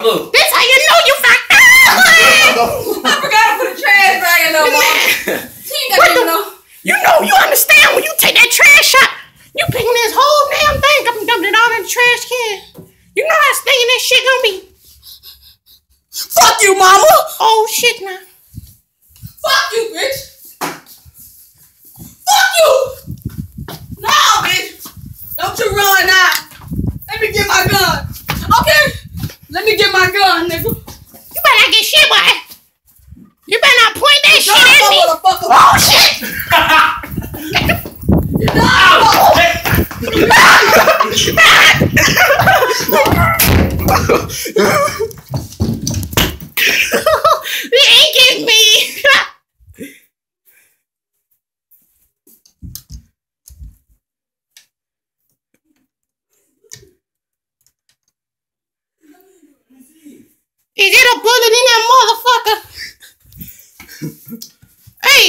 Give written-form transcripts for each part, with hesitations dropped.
Look. That's how you know you fucked up. I forgot to put a trash bag in there, Mama. She ain't got to know. You understand when you take that trash out, you picking this whole damn thing up and dumping it all in the trash can. You know how stinking that shit gonna be. Fuck you, Mama. Oh shit now. Fuck you, bitch. Fuck you. No, bitch. Don't you run now. Let me get my gun. Okay? Let me get my gun, nigga. You better not get shit, boy. You better not point that shit at me. Motherfucker. Oh shit. You ain't getting me. Is it a bullet in that motherfucker? Hey!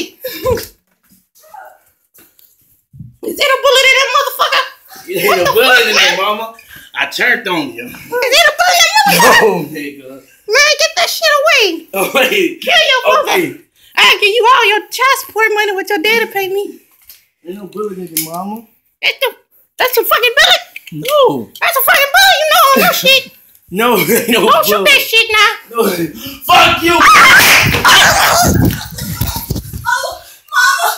Is it a bullet in that motherfucker? You hit a bullet in there, Mama. I turned on you. Is it a bullet in that motherfucker? No, nigga. Man, get that shit away. Oh, wait. Kill your mother. Okay. I'll give you all your child support money what your daddy pay me. Ain't no bullet in there, Mama. That's a fucking bullet. No. That's a fucking bullet. You know all that shit. No, ain't no Don't bullet. shoot that shit now. No. Fuck you.